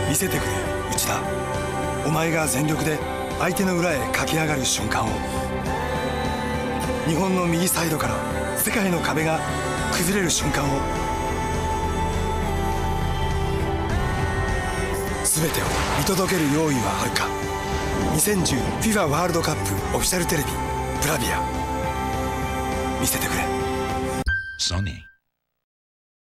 見せてくれ内田。お前が全力で相手の裏へ駆け上がる瞬間を。日本の右サイドから世界の壁が崩れる瞬間を。全てを見届ける用意はあるか。 2010FIFA ワールドカップオフィシャルテレビブラビア。見せてくれ。ソニー。